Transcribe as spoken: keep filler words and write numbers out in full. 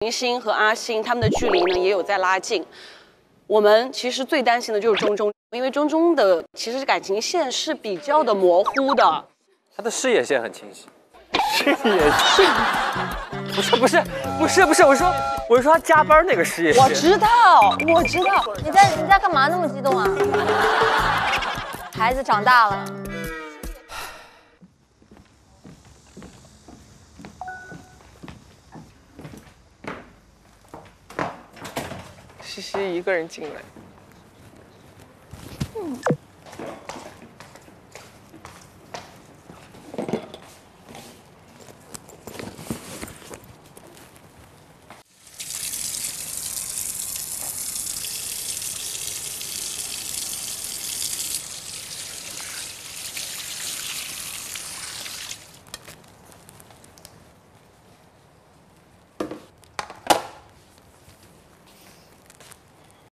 林星和阿星他们的距离呢也有在拉近。我们其实最担心的就是钟钟，因为钟钟的其实感情线是比较的模糊的， 他的视野线很清晰。视野线？不是不是不是不是，我说我是说他加班那个视野线。 我知道，我知道。 你在你在干嘛那么激动啊？孩子长大了。 西西一个人进来。嗯